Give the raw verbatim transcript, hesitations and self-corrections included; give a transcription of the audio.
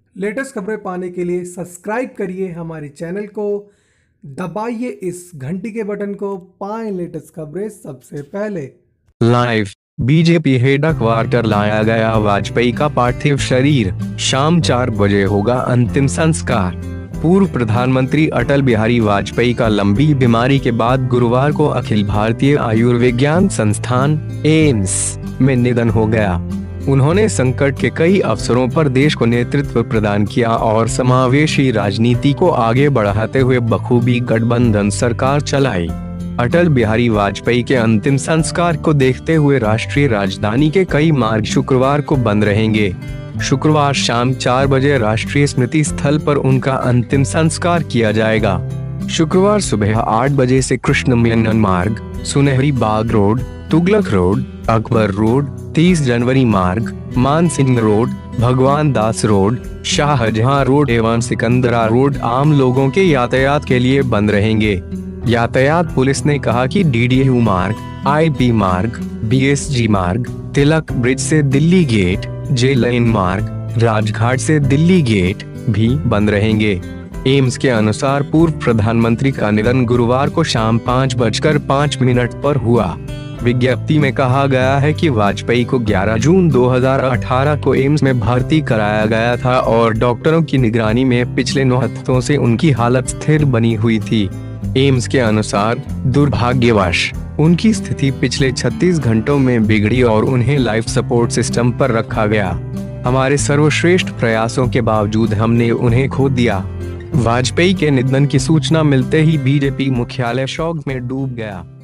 Latest खबरें पाने के लिए सब्सक्राइब करिए हमारे चैनल को, दबाइए इस घंटी के बटन को, पाएं लेटेस्ट खबरें सबसे पहले। लाइव बीजेपी हेडक्वार्टर लाया गया वाजपेयी का पार्थिव शरीर, शाम चार बजे होगा अंतिम संस्कार। पूर्व प्रधानमंत्री अटल बिहारी वाजपेयी का लंबी बीमारी के बाद गुरुवार को अखिल भारतीय आयुर्विज्ञान संस्थान एम्स में निधन हो गया। उन्होंने संकट के कई अवसरों पर देश को नेतृत्व प्रदान किया और समावेशी राजनीति को आगे बढ़ाते हुए बखूबी गठबंधन सरकार चलाई। अटल बिहारी वाजपेयी के अंतिम संस्कार को देखते हुए राष्ट्रीय राजधानी के कई मार्ग शुक्रवार को बंद रहेंगे। शुक्रवार शाम चार बजे राष्ट्रीय स्मृति स्थल पर उनका अंतिम संस्कार किया जाएगा। शुक्रवार सुबह आठ बजे से Krishna Menon Marg, Sunehri Bagh road, Tughlaq road, Akbar road, तीस जनवरी मार्ग, मानसिंह रोड, भगवान दास रोड, शाहजहां रोड एवं सिकंदरा रोड आम लोगों के यातायात के लिए बंद रहेंगे। यातायात पुलिस ने कहा कि डीडीयू मार्ग, आईपी मार्ग, बीएसजी मार्ग, तिलक ब्रिज से दिल्ली गेट, जे लाइन मार्ग, राजघाट से दिल्ली गेट भी बंद रहेंगे। एम्स के अनुसार पूर्व प्रधानमंत्री का निधन गुरुवार को शाम पाँच बजकर पाँच मिनट पर हुआ। विज्ञप्ति में कहा गया है कि वाजपेयी को ग्यारह जून दो हज़ार अठारह को एम्स में भर्ती कराया गया था और डॉक्टरों की निगरानी में पिछले नौ हफ्तों से उनकी हालत स्थिर बनी हुई थी। एम्स के अनुसार दुर्भाग्यवश उनकी स्थिति पिछले छत्तीस घंटों में बिगड़ी और उन्हें लाइफ सपोर्ट सिस्टम पर रखा गया। हमारे सर्वश्रेष्ठ प्रयासों के बावजूद हमने उन्हें खो दिया। वाजपेयी के निधन की सूचना मिलते ही बीजेपी मुख्यालय शोक में डूब गया।